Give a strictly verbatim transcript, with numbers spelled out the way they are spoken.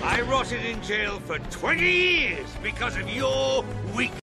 I rotted in jail for twenty years because of your weak